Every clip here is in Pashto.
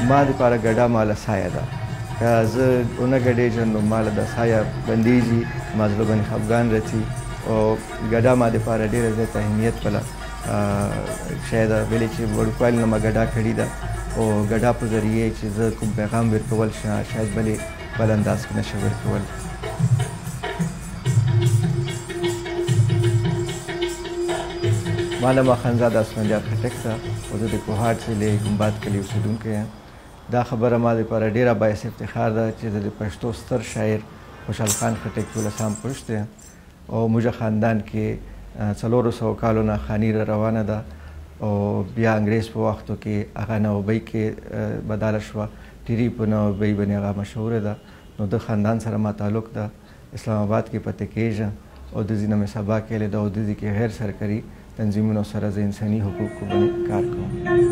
ما دپاره ګډا ماله سایه ده. که زه ونه ګډېږم نو ماله د سایه بندېږي، ما زړه باندې خفګان راځي او ګډا ما دپاره ډېره زیاته اهمیت بله شی ده. ولې چې وړوکوالي نه ما ګډا کړې ده او ګډا په ذریعې چې زه کوم پیغام ورکول شاید بل انداز کې نشم ورکول. ما نام اخندزاده اسفندیار خټک ده او زه د کوهاټ ضلع ګمباد کلي اوسېدونکی یم. دا خبره ما دپاره ډېره باعث افتخار ده چې زه د پښتو ستر شاعر خوشحال خان خټک 14 پشت یم او موږ خاندان کې 400 کالو نه خاني روانه ده او بیا انګریز په وختو کې هغه نوابۍ کې بدله شوه. ټیري په نوابۍ باندې هغه مشهوره ده. نو د خاندان سره ما تعلق ده. اسلام آباد کې پاتې کېږم او د ځینې مې سبا کېلی ده او د دې کې غیر سرکاري تنظیمونو سره زه انساني حقوقو باندې کار کوم.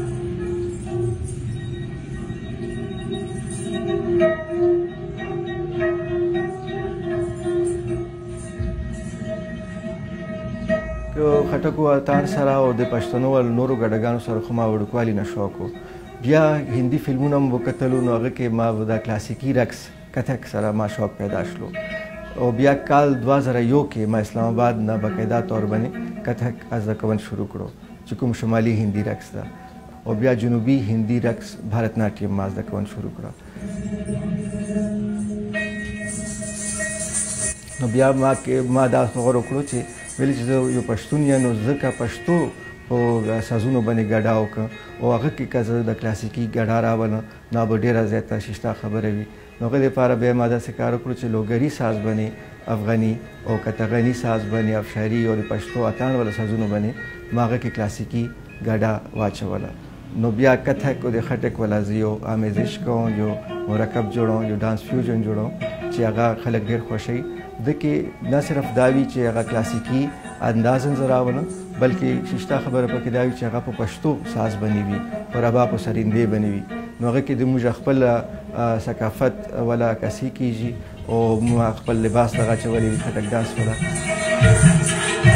خټکو اتان سره او د پښتنو او نورو ګډګانو سره خو ما وړوکوالي نه شوق و. بیا هندي فلمونه مو وکتلو نو هغه کې ما د کلاسیکي رقص کتک سره ما شوق پیدا شلو او بیا کال 2001 کې ما اسلام آباد نه باقاعده طور باندې کتک زده کول شروع کړو چې کوم شمالي هندي رقص ده او بیا جنوبي هندي رقص بھارتناټیم ما زده کول شروع کړو. نو بیا ما دا خبر وکړو چې ویلې چې زه یو پښتون یم نو ځکه پښتو په سازونو باندې ګډا وکړم او هغه کې که زه د کلاسیکي ګډا راولم نو به ډېره زیاته شیشته خبره وي. نو هغې دپاره بیا ما داسې کار وکړو چې لوګري ساز باندې افغاني او کتغني ساز باندې افشاري او د پښتو اتان والا سازونو باندې ما هغه کې کلاسیکي ګډا واچوله. نو بیا کتک او د خټک والا زه یو آمیزش کوم، یو مرکب جوړوم، یو ډانس فیوژن جوړوم چې هغه خلک ډېر خوښوي. د کې نه صرف دا وي چې هغه کلاسیکي انداز زه راولم بلکې شیشته خبره پکې دا وي چې هغه په پښتو ساز باندې وي، په رباب او سرندې باندې وي. نو هغه کې د موږ خپل ثقافت والا عکاسي کیږي او موږ خپل لباس دغه اچولی وي خټک ډانس والا.